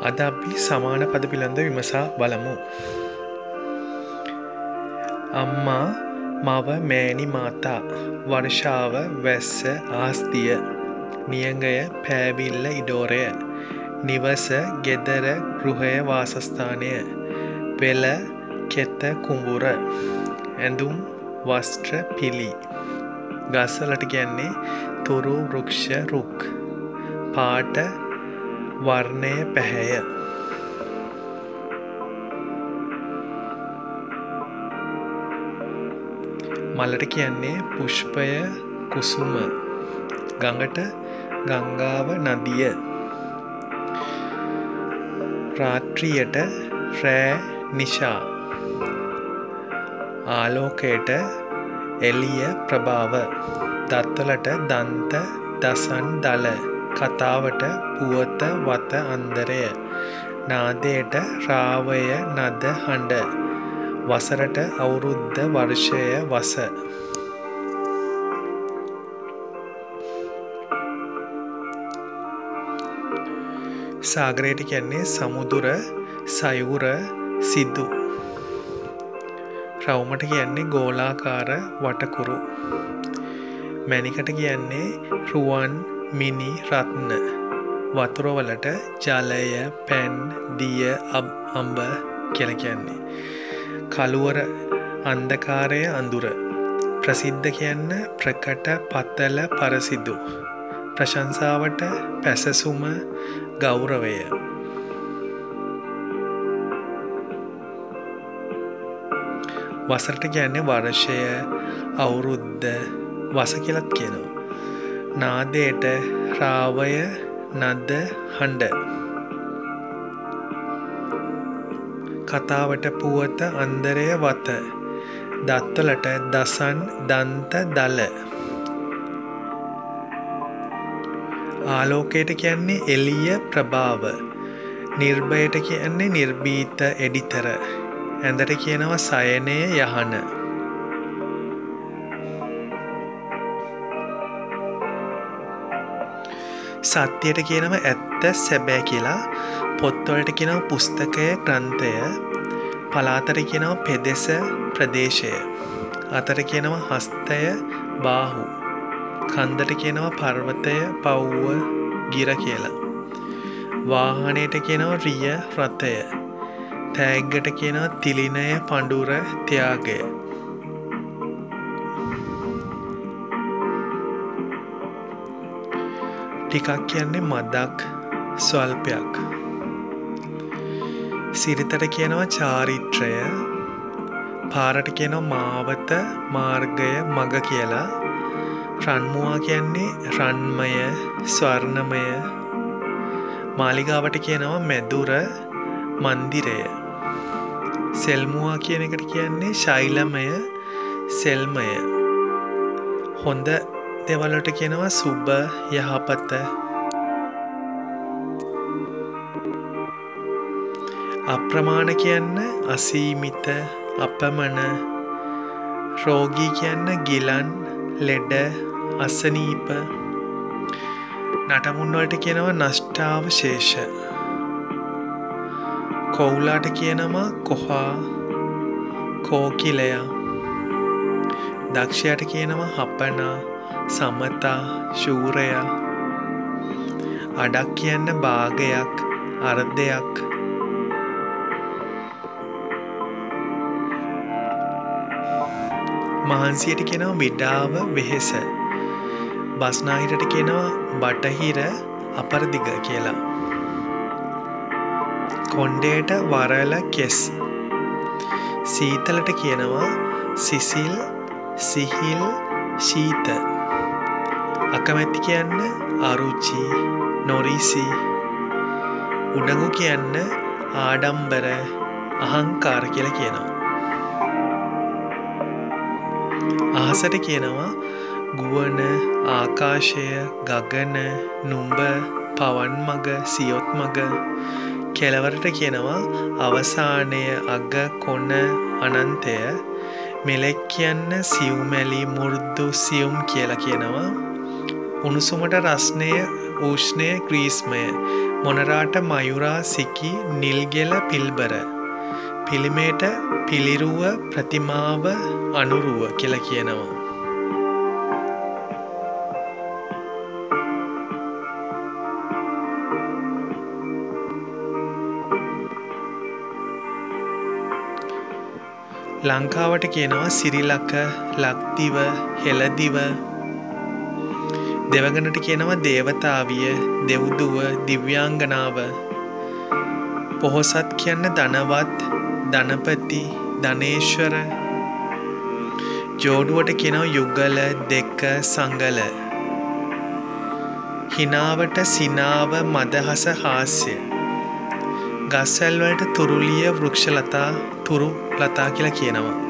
අද අපි සමාන පද පිළිබඳව විමසා බලමු. අම්මා, මව, මෑණි, මාතා, වර්ෂාව, වැස්ස, ආස්තිය, නියඟය, පෑවිල්ල, ඉඩෝරය, නිවස, ගෙදර, ගෘහය, වාසස්ථානය, පෙළ, කෙත, කුඹුර, ඇඳුම්, වස්ත්‍ර, පිළි. ගස්වලට කියන්නේ තුරු, වෘක්ෂ, රුක්. පාට, වර්ණය, පැහැය. මලට කියන්නේ පුෂ්පය, කුසුම. ගඟට ගංගාව, නදිය. රාත්‍රියට රෑ, නිශා. ආලෝකයට එළිය, ප්‍රභාව. දත්වලට දන්ත, දසන්, දල. කතාවට පුවත, වත, අන්දරය. නාදයට රාවය, නද, හඬ. වසරට අවුරුද්ද, වර්ෂය, වස. සාගරයට කියන්නේ සමුදුර, සයුර, සිදු. රවුමට කියන්නේ ගෝලාකාර, වටකුරු. මැණිකට කියන්නේ රුවන්, මිනි, රත්න. වතුරවලට ජලය, පැන්, දිය, අඹ කියලා කියන්නේ. කළුවර, අන්ධකාරය, අඳුර. ප්‍රසිද්ධ කියන්න ප්‍රකට, පතල, පරසිදු. ප්‍රශංසාවට පැසසුම, ගෞරවය. වසරට කියන්නේ වර්ෂය, අවුරුද්ද, වස කියලත් කියනවා. නාදයට රාවය, නද, හඬ. කතාවට පුවත, අන්දරය, වත. දත්වලට දසන්, දන්ත, දල. ආලෝකයට කියන්නේ එළිය, ප්‍රභාව. නිර්භයට කියන්නේ නිර්භීත, එඩිතර. ඇඳට කියනවා සයනය, යහන. සත්‍යයට කියනවා ඇත්ත, සැබෑ කියලා. පොත්වලට කියනවා පුස්තකය, ග්‍රන්ථය. පලාතට කියනවා පෙදෙස, ප්‍රදේශය. අතට කියනවා හස්තය, බාහු. කන්දට කියනවා පර්වතය, පව්ව, ගිර කියලා. වාහනයට කියනවා රිය, රථය. තෑග්ගට කියනවා තිලිනය, පඬුර, ත්‍යාගය. ටිකක් කියන්නේ මදක්, ස්වල්පයක්. සිරිතට කියනවා චාරිත්‍රය. පාරට කියනවා මාවත, මාර්ගය, මග කියලා. රන්මුවා කියන්නේ රන්මය, ස්වර්ණමය. මාලිගාවට කියනවා මැදුර, මන්දිරය. සෙල්මුවා කියන එකට කියන්නේ ශෛලමය, සෙල්මය. හොඳ දේවල්වලට කියනවා සුබ, යහපත. අප්‍රමාණ කියන්න අසීමිත, අපමණ. රෝගී කියන්න ගිලන්, ලෙඩ, අසනීප. නටමුන් වලට කියනවා නෂ්ටාවශේෂ. කොවුලාට කියනවා කොහා, කෝකිලයා. දක්ෂයාට කියනවා හපනා, සමතා, ශූරයා. අඩක් කියන්න භාගයක්, අර්ධයක්. මහන්සියට කියනවා විඩාව, වෙහෙස. බස්නාහිරට කියනවා බටහිර, අපරදිග කියලා. කොණ්ඩයට වරල, කෙස්. සීතලට කියනවා සිසිල්, සිහිල්, ශීත. අකමැති කියන්න අරුචි, නොරිසි. උඩඟු කියන්න ආඩම්බර, අහංකාර කියලා කියනවා. අහසට කියනවා ගුවන, ආකාශය, ගගන, නුඹ, පවන් මග, සියොත් මග. කෙළවරට කියනවා අවසානය, අග, කොන, අනන්තය. මෙලෙක් කියන්න සිව්මැලි, මු르දු, සියුම් කියලා කියනවා. උණුසුමට රස්නය, උෂ්ණය, ග්‍රීස්මය. මොනරාට මයුරා සිකි නිල්ගෙල පිල්බර පිළිමේට පිළිරුව ප්‍රතිමාව අනුරුව කියලා කියනවා. ලංකාවට කියනවා සිරිලක, ලක්දිව, හෙළදිව. දෙවඟනට කියනවා දේවතාවිය, දෙව්දුව, දිව්‍යාංගනාව. පොහොසත් කියන්න ධනවත්, ධනපති, ධනේශ්වර. ජෝඩුවට කියනවා යුගල, දෙක, සංගල. හිනාවට සිනාව, මදහස, හාස්‍ය. ගස්වැල් වලට තුරුලිය, වෘක්ෂලතා, තුරු ලතා කියලා කියනවා.